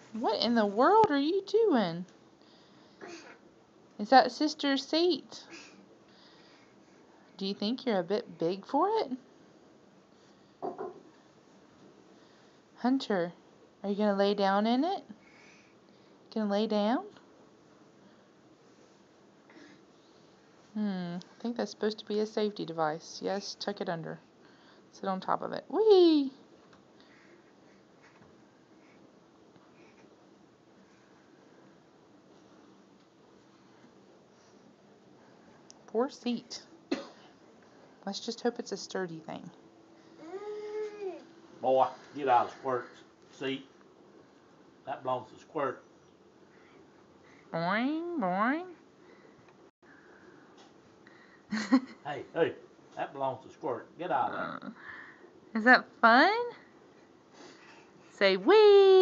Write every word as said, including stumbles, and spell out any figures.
What in the world are you doing? Is that sister's seat? Do you think you're a bit big for it? Hunter, are you going to lay down in it? Going to lay down? Hmm, I think that's supposed to be a safety device. Yes, tuck it under. Sit on top of it. Whee! Poor seat. Let's just hope it's a sturdy thing. Boy, get out of Squirt's seat. That belongs to Squirt. Boing, boing. Hey, hey, that belongs to Squirt. Get out of there. Is that fun? Say wee!